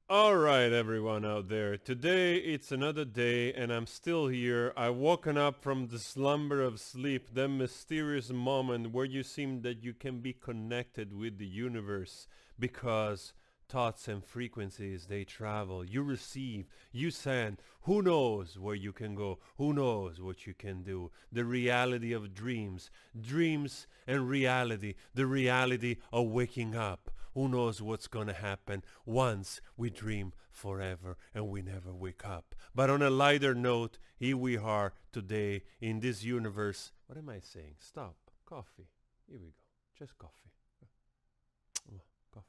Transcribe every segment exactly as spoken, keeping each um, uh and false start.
All right, everyone out there. Today it's another day and I'm still here. I've woken up from the slumber of sleep, that mysterious moment where you seem that you can be connected with the universe because thoughts and frequencies, they travel. You receive, you send. Who knows where you can go? Who knows what you can do? The reality of dreams. Dreams and reality. The reality of waking up. Who knows what's gonna happen once we dream forever and we never wake up. But on a lighter note, here we are today in this universe. What am I saying? Stop. Coffee. Here we go. Just coffee. Oh, coffee.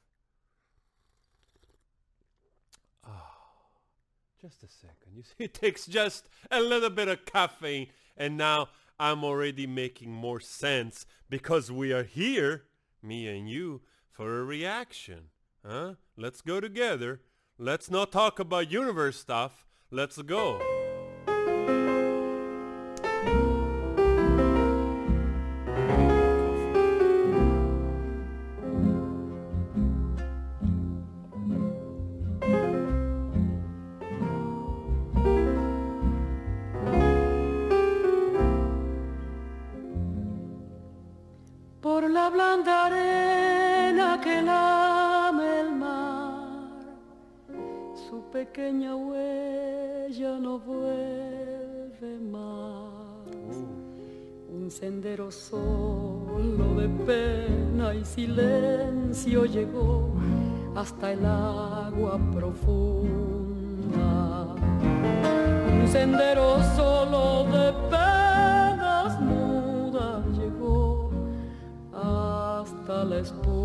Ah, just a second. You see, it takes just a little bit of caffeine and now I'm already making more sense because we are here, me and you, for a reaction. Huh? Let's go together. Let's not talk about universe stuff. Let's go. Por la blanda arena que lame el mar, su pequeña huella no vuelve más. Un sendero solo de pena y silencio llegó hasta el agua profunda. Un sendero solo de penas mudas llegó hasta la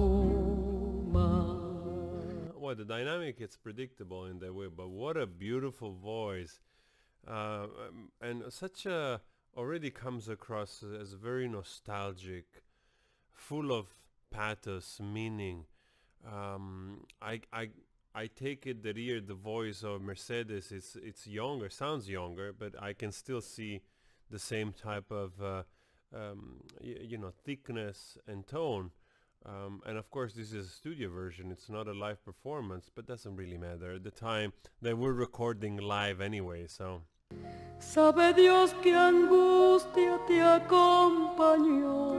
espuma. Well, the dynamic, it's predictable in that way, but what a beautiful voice. Uh, um, and such a, already comes across as very nostalgic, full of pathos, meaning. Um, I, I, I take it that here the voice of Mercedes, it's, it's younger, sounds younger, but I can still see the same type of, uh, um, y you know, thickness and tone. Um, and of course this is a studio version, it's not a live performance, but doesn't really matter at the time that we're recording live anyway, so. Sabe Dios qué angustia te acompañó,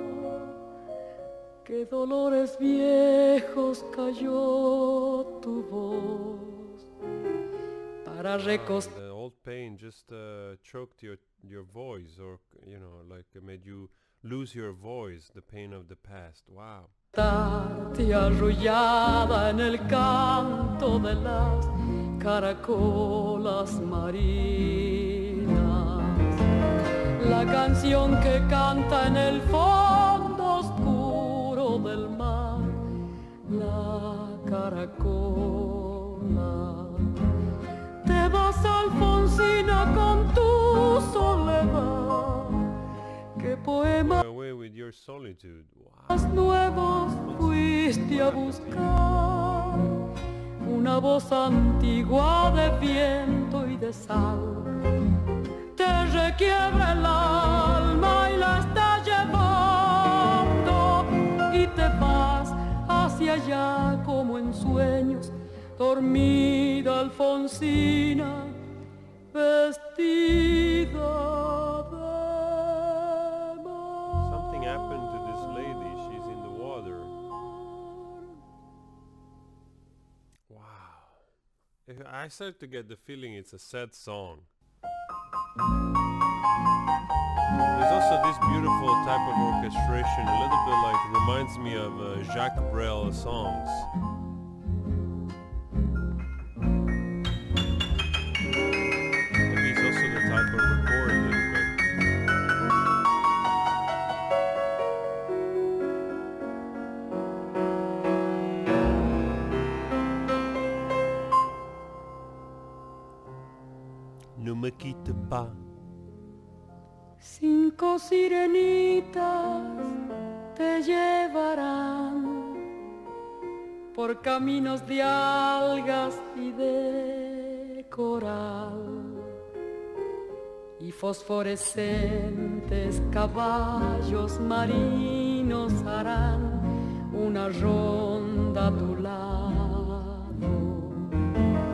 qué dolores viejos cayó tu voz para recostar. The old pain just uh, choked your, your voice, or, you know, like uh, made you lose your voice, the pain of the past. Wow. Estarte arrullada en el canto de las caracolas marinas, la canción que canta en el fondo oscuro del mar, la caracola. Te vas, Alfonsina, con tu soledad, qué poema Away with your solitude. Wow. nuevos fuiste a buscar, una voz antigua de viento y de sal te requiebra el alma y la está llevando y te vas hacia allá como en sueños, dormida Alfonsina, vestida de Something happened to this lady, she's in the water. Wow. If- I start to get the feeling it's a sad song. There's also this beautiful type of orchestration, a little bit like, reminds me of uh, Jacques Brel songs. Maybe it's also the type of recording, but ne me quitte pas. Cinco sirenitas te llevarán por caminos de algas y de coral, y fosforescentes caballos marinos harán una ronda a tu lado.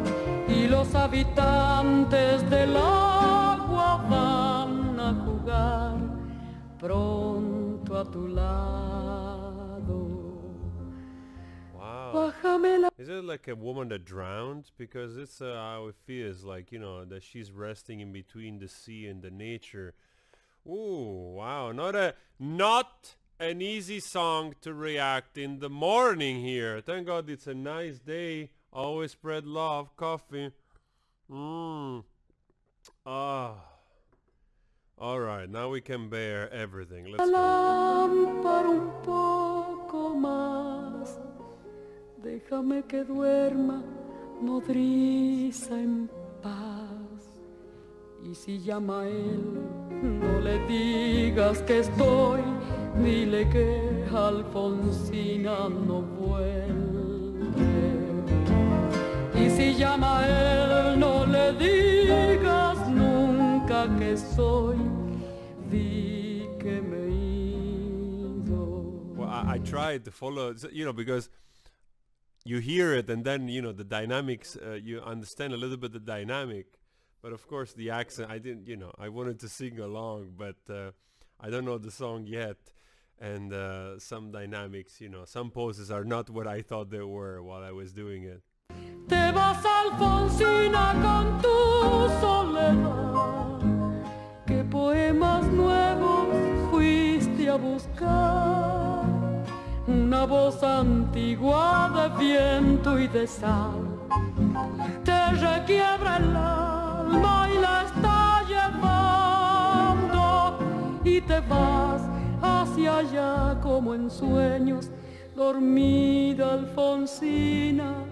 los habitantes del agua van a jugar pronto a tu lado. Wow. Bájame la... Is it like a woman that drowned? Because it's uh, how it feels, like, you know, that she's resting in between the sea and the nature. Ooh, wow. Not a, not an easy song to react in the morning here. Thank God it's a nice day. Always spread love, coffee. Mmm. Ah. All right, now we can bear everything. Let's go. Lámpara un poco más, déjame que duerma nodriza en paz. Y si llama a él, no le digas que estoy, dile que Alfonsina no vuelve. Y si llama a él, no le digas nunca que soy, di que me he ido. Well, I, I tried to follow, you know, because you hear it and then, you know, the dynamics, uh, you understand a little bit the dynamic. But of course the accent, I didn't, you know, I wanted to sing along, but uh, I don't know the song yet. And uh, some dynamics, you know, some poses are not what I thought they were while I was doing it. Te vas, Alfonsina, con tu soledad. ¿Qué poemas nuevos fuiste a buscar? Una voz antigua de viento y de sal te requiebra el alma y la está llevando, y te vas hacia allá como en sueños, dormida Alfonsina,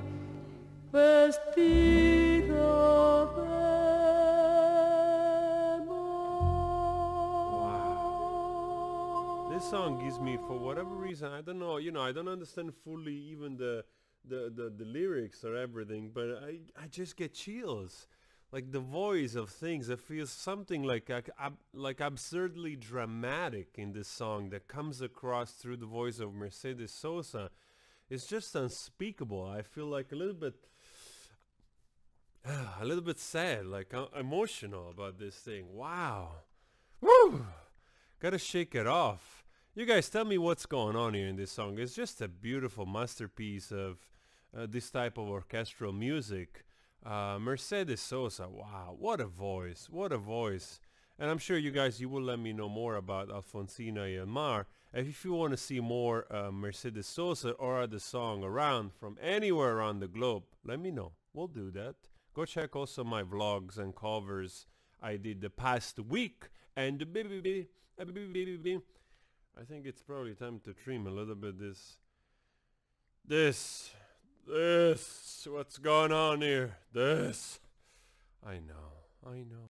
vestida de This song gives me, for whatever reason, I don't know, you know, I don't understand fully even the the, the, the lyrics or everything, but I, I just get chills. Like the voice of things, it feels something like like, ab like absurdly dramatic in this song that comes across through the voice of Mercedes Sosa. It's just unspeakable. I feel like a little bit a little bit sad, like uh, emotional about this thing. Wow. Woo! Gotta shake it off. You guys tell me what's going on here in this song. It's just a beautiful masterpiece of uh, this type of orchestral music. Uh, Mercedes Sosa, wow, what a voice, what a voice. And I'm sure you guys, you will let me know more about Alfonsina y El Mar. And if you want to see more uh, Mercedes Sosa or the song around from anywhere around the globe, let me know. We'll do that. Go check also my vlogs and covers I did the past week. And I think it's probably time to trim a little bit this, this, this, what's going on here, this. I know, I know.